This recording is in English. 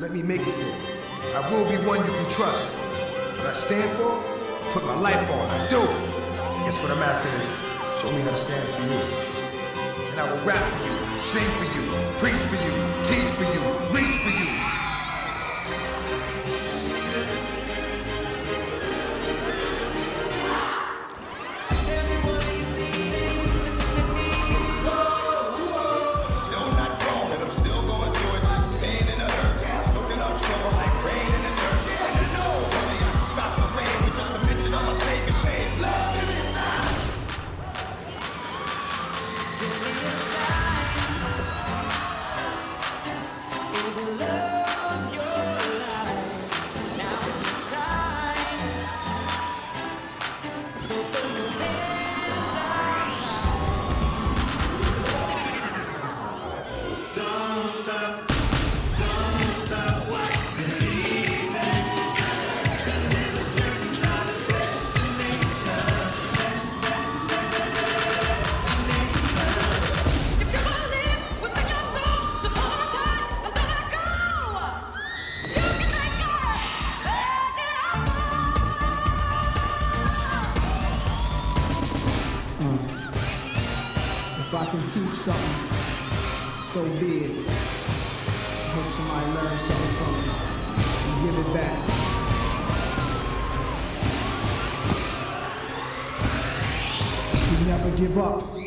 let me make it there. I will be one you can trust. What I stand for, I put my life on, I do. I guess what I'm asking is, show me how to stand for you. And I will rap for you, sing for you, preach for you, teach for you, reach for you. If I can teach something, so be it. I hope somebody learns something from it and give it back. We never give up.